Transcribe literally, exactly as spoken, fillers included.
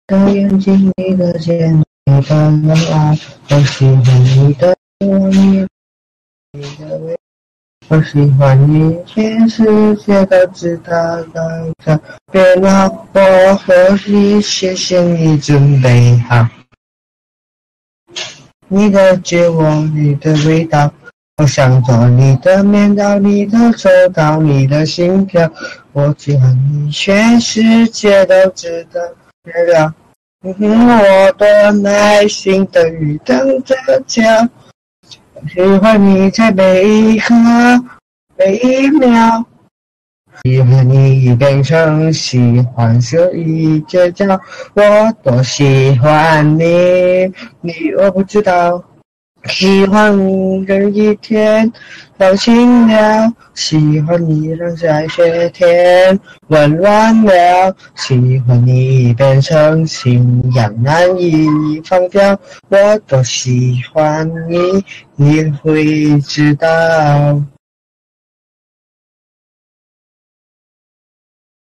的眼睛，你的肩，你的冷傲，我喜欢你的我，你你的微，我喜欢你，全世界都知道的，别闹，我和你，谢谢你准备好。你的绝望，你的味道，我想做你的面罩，你的手套，你的心跳，我喜欢你，全世界都知道了。嗯哼，我的耐心等于等着瞧，喜欢你在每一刻每一秒，喜欢你变成喜欢所以绝交，我多喜欢你，你我不知道。喜欢你跟一天到清了，喜欢你让在雪天温暖了，喜欢你变成信仰难以放掉，我多喜欢你，你会知道。